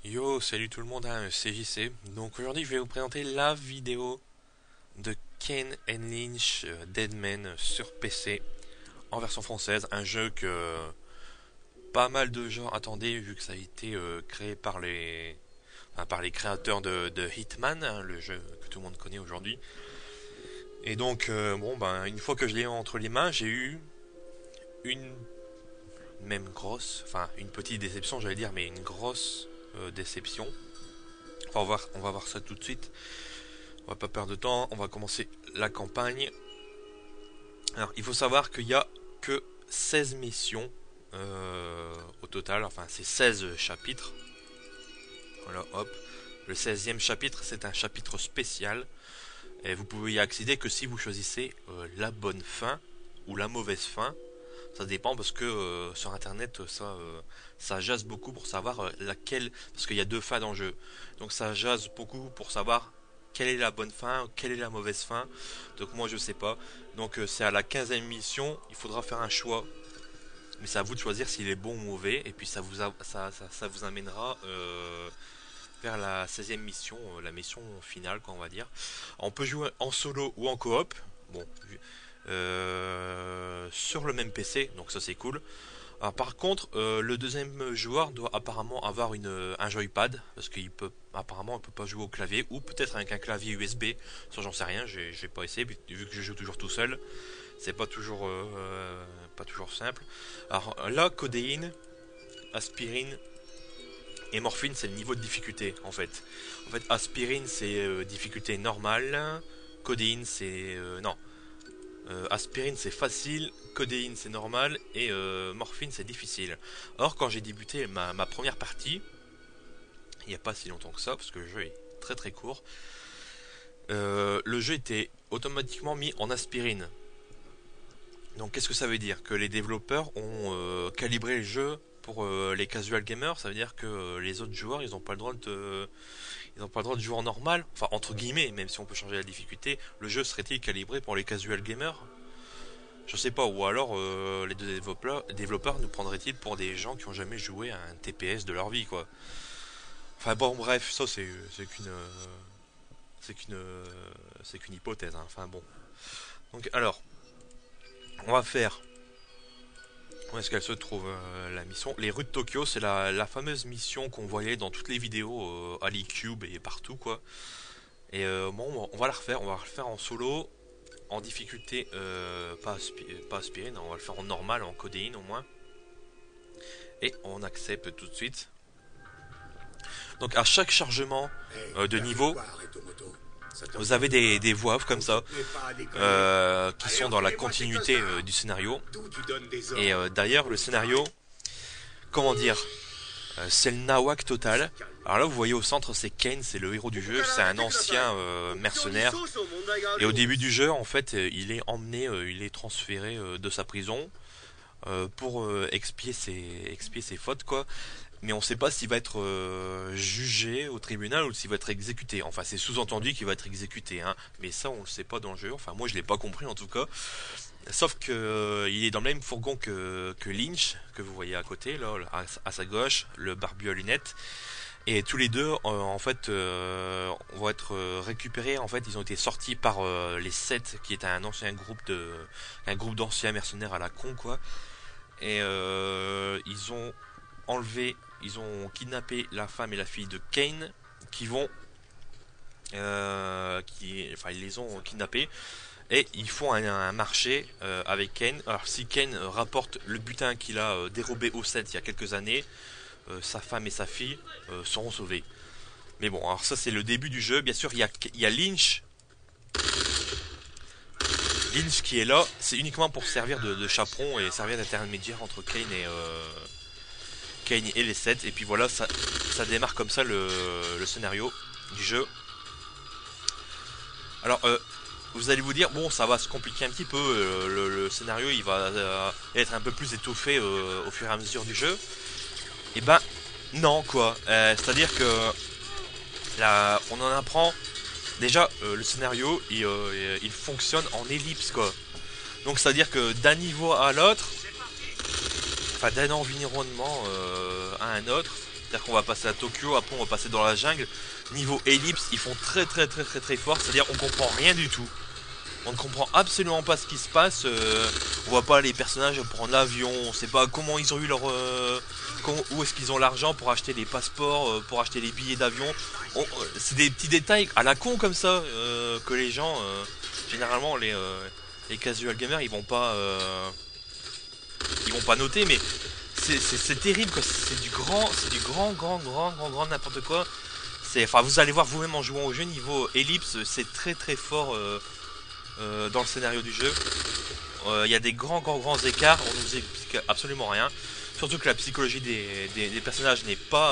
Yo, salut tout le monde, hein, c'est JC. Donc aujourd'hui, je vais vous présenter la vidéo de Kane and Lynch Deadman sur PC en version française. Un jeu que pas mal de gens attendaient vu que ça a été créé par les créateurs de Hitman, hein, le jeu que tout le monde connaît aujourd'hui. Et donc, une fois que je l'ai entre les mains, j'ai eu une même grosse, enfin une petite déception, j'allais dire, mais une grosse déception. Enfin, on va voir ça tout de suite. On va pas perdre de temps, on va commencer la campagne. Alors, il faut savoir qu'il y a que 16 missions au total, enfin c'est 16 chapitres. Voilà, hop. Le 16e chapitre, c'est un chapitre spécial. Et vous pouvez y accéder que si vous choisissez la bonne fin ou la mauvaise fin. Ça dépend parce que sur internet ça jase beaucoup pour savoir laquelle, parce qu'il y a deux fins dans le jeu. Donc ça jase beaucoup pour savoir quelle est la bonne fin, quelle est la mauvaise fin. Donc moi je sais pas. Donc c'est à la 15e mission, il faudra faire un choix. Mais c'est à vous de choisir s'il est bon ou mauvais. Et puis ça vous amènera vers la 16e mission, la mission finale quoi on va dire. On peut jouer en solo ou en coop. Bon, sur le même PC, donc ça c'est cool. Alors, par contre, le deuxième joueur doit apparemment avoir un joypad parce qu'il peut apparemment il peut pas jouer au clavier ou peut-être avec un clavier USB. Ça j'en sais rien, j'ai pas essayé vu que je joue toujours tout seul. C'est pas toujours simple. Alors là, codéine, aspirine et morphine, c'est le niveau de difficulté en fait. En fait, aspirine c'est difficulté normale, codéine c'est non. Aspirine c'est facile, codéine c'est normal et morphine c'est difficile. Or quand j'ai débuté ma première partie, il n'y a pas si longtemps que ça, parce que le jeu est très très court, le jeu était automatiquement mis en aspirine. Donc qu'est-ce que ça veut dire? Que les développeurs ont calibré le jeu pour les casual gamers, ça veut dire que les autres joueurs ils n'ont pas le droit ils n'ont pas le droit de jouer en normal, enfin entre guillemets, même si on peut changer la difficulté, le jeu serait-il calibré pour les casual gamers? Je sais pas, ou alors les deux développeurs nous prendraient-ils pour des gens qui ont jamais joué à un TPS de leur vie, quoi. Enfin bon, bref, ça c'est qu'une c'est qu'une hypothèse, hein. Enfin bon. Donc alors, on va faire. Où est-ce qu'elle se trouve la mission? Les rues de Tokyo, c'est la fameuse mission qu'on voyait dans toutes les vidéos à l'E-Cube et partout, quoi. Et bon, on va la refaire, en solo, en difficulté pas aspirine, on va le faire en normal, en codéine au moins. Et on accepte tout de suite. Donc à chaque chargement de niveau, vous avez des voix off comme ça qui sont dans la continuité du scénario. Et d'ailleurs le scénario, comment dire, c'est le nawak total. Alors là vous voyez au centre c'est Kane, c'est le héros du jeu, c'est un ancien mercenaire. Et au début du jeu en fait il est emmené, il est transféré de sa prison pour expier ses fautes quoi. Mais on sait pas s'il va être jugé au tribunal ou s'il va être exécuté. Enfin, c'est sous-entendu qu'il va être exécuté, hein. Mais ça, on le sait pas dans le jeu. Enfin, moi, je l'ai pas compris en tout cas. Sauf que il est dans le même fourgon que Lynch, que vous voyez à côté, là, à sa gauche, le barbu à lunettes. Et tous les deux, en fait, vont être récupérés. En fait, ils ont été sortis par les Sept, qui est un groupe d'anciens mercenaires à la con, quoi. Et ils ont kidnappé la femme et la fille de Kane, qui vont, enfin ils les ont kidnappés et ils font un marché avec Kane. Alors si Kane rapporte le butin qu'il a dérobé au set il y a quelques années, sa femme et sa fille seront sauvées. Mais bon, alors ça c'est le début du jeu. Bien sûr, il y a Lynch. Lynch qui est là, c'est uniquement pour servir de chaperon et servir d'intermédiaire entre Kane et les 7. Et puis voilà, ça démarre comme ça le scénario du jeu. Alors, vous allez vous dire, bon, ça va se compliquer un petit peu. Le scénario, il va être un peu plus étoffé au fur et à mesure du jeu. Et ben, non, quoi. C'est-à-dire que là, on en apprend. Déjà, le scénario, il fonctionne en ellipse, quoi. Donc, c'est-à-dire que d'un niveau à l'autre, enfin d'un environnement à un autre, C'est-à-dire qu'on va passer à Tokyo, après on va passer dans la jungle. Niveau ellipse, ils font très fort, c'est-à-dire on comprend rien du tout. On ne comprend absolument pas ce qui se passe. On voit pas les personnages prendre l'avion. On sait pas comment ils ont eu leur... où est-ce qu'ils ont l'argent pour acheter les passeports, pour acheter les billets d'avion. C'est des petits détails à la con comme ça que les gens... généralement les casual gamers ils vont pas noter, mais c'est terrible quoi. C'est du grand n'importe quoi. Enfin vous allez voir vous-même en jouant au jeu, niveau ellipse c'est très fort dans le scénario du jeu. Il y a des grands écarts, on nous explique absolument rien. Surtout que la psychologie des personnages n'est pas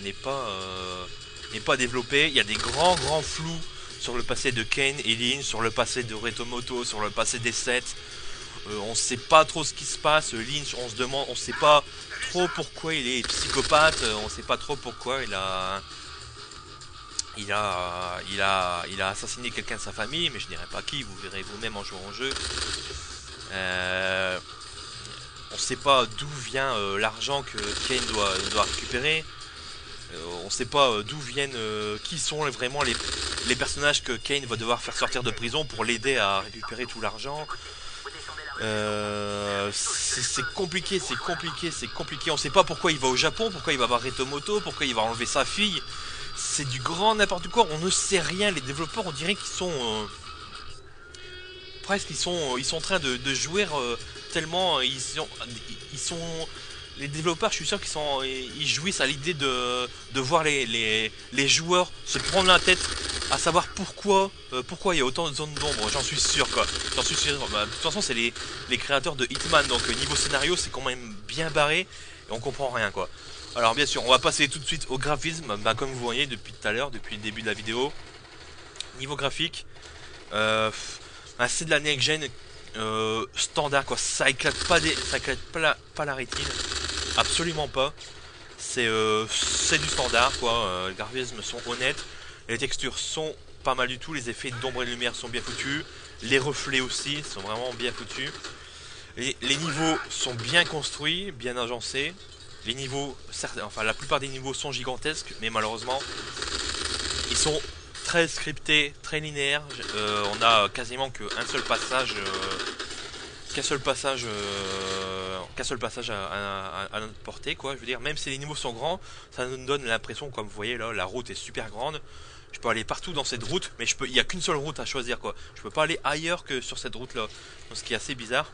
développée. Il y a des grands flous sur le passé de Kane et Lynch, sur le passé de Retomoto, sur le passé des Seth. On sait pas trop ce qui se passe. Lynch, on se demande, on sait pas trop pourquoi il est psychopathe. On sait pas trop pourquoi il a assassiné quelqu'un de sa famille, mais je dirais pas qui, vous verrez vous-même en jouant au jeu. On sait pas d'où vient l'argent que Kane doit récupérer. On sait pas d'où viennent, qui sont vraiment les personnages que Kane va devoir faire sortir de prison pour l'aider à récupérer tout l'argent. C'est compliqué. On sait pas pourquoi il va au Japon, pourquoi il va voir Retomoto, pourquoi il va enlever sa fille. C'est du grand n'importe quoi, on ne sait rien. Les développeurs, on dirait qu'ils sont presque ils sont en train de jouer tellement ils sont les développeurs, je suis sûr qu'ils jouissent à l'idée de voir les joueurs se prendre la tête à savoir pourquoi il y a autant de zones d'ombre. J'en suis sûr quoi. J'en suis sûr. De toute façon c'est les créateurs de Hitman, donc niveau scénario c'est quand même bien barré et on comprend rien quoi. Alors bien sûr, on va passer tout de suite au graphisme, comme vous voyez depuis tout à l'heure, depuis le début de la vidéo. Niveau graphique, c'est de la next-gen standard quoi, ça éclate pas la rétine, absolument pas. C'est du standard quoi, les graphismes sont honnêtes, les textures sont pas mal du tout, les effets d'ombre et de lumière sont bien foutus, les reflets aussi sont vraiment bien foutus. Les niveaux sont bien construits, bien agencés. Les niveaux, la plupart des niveaux sont gigantesques, mais malheureusement, ils sont très scriptés, très linéaires. On a quasiment qu'un seul passage, à notre portée, quoi. Je veux dire, même si les niveaux sont grands, ça nous donne l'impression, comme vous voyez là, la route est super grande. Je peux aller partout dans cette route, mais il n'y a qu'une seule route à choisir, quoi. Je peux pas aller ailleurs que sur cette route-là, donc ce qui est assez bizarre.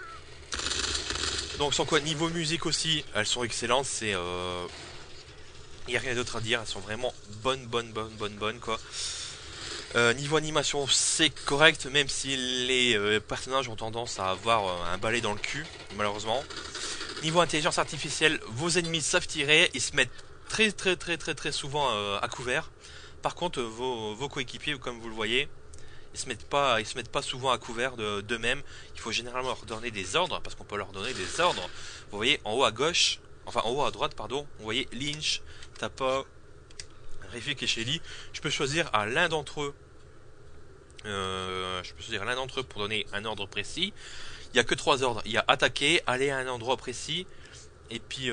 Donc sans quoi, niveau musique aussi, elles sont excellentes, il n'y a rien d'autre à dire, elles sont vraiment bonnes quoi. Niveau animation c'est correct, même si les personnages ont tendance à avoir un balai dans le cul, malheureusement. Niveau intelligence artificielle, vos ennemis savent tirer, ils se mettent très souvent à couvert. Par contre vos coéquipiers, comme vous le voyez, ils se mettent pas souvent à couvert d'eux-mêmes. Il faut généralement leur donner des ordres, parce qu'on peut leur donner des ordres. Vous voyez en haut à gauche, enfin en haut à droite pardon, vous voyez Lynch, Tapa, Refik et Shelly. Je peux choisir à l'un d'entre eux. Pour donner un ordre précis. Il n'y a que 3 ordres. Il y a attaquer, aller à un endroit précis, et puis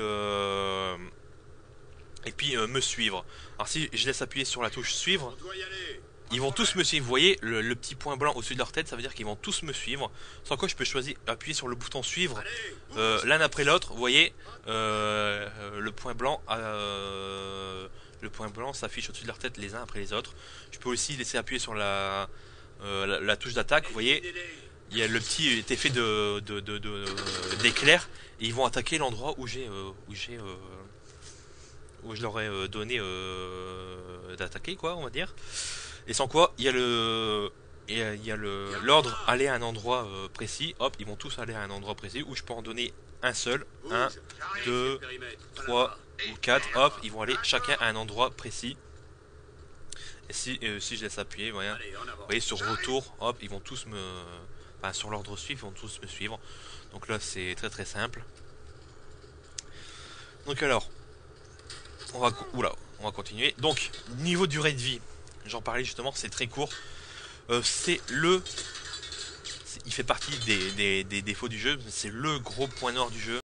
me suivre. Alors si je laisse appuyer sur la touche suivre, ils vont tous me suivre. Vous voyez le petit point blanc au-dessus de leur tête, ça veut dire qu'ils vont tous me suivre. Sans quoi je peux choisir, appuyer sur le bouton suivre l'un après l'autre. Vous voyez le point blanc s'affiche au-dessus de leur tête les uns après les autres. Je peux aussi laisser appuyer sur la touche d'attaque. Vous voyez, il y a le petit effet d'éclair et ils vont attaquer l'endroit où je leur ai donné d'attaquer quoi, on va dire. Et sans quoi, il y a l'ordre aller à un endroit précis. Hop, ils vont tous aller à un endroit précis où je peux en donner un seul. 1, 2, 3 ou 4. Hop, ils vont aller chacun à un endroit précis. Et si je laisse appuyer, vous voyez sur retour, hop, ils vont tous sur l'ordre suivre, ils vont tous me suivre. Donc là, c'est très simple. Donc alors, on va continuer. Donc, niveau durée de vie. J'en parlais justement, c'est très court. Il fait partie des défauts du jeu. C'est le gros point noir du jeu.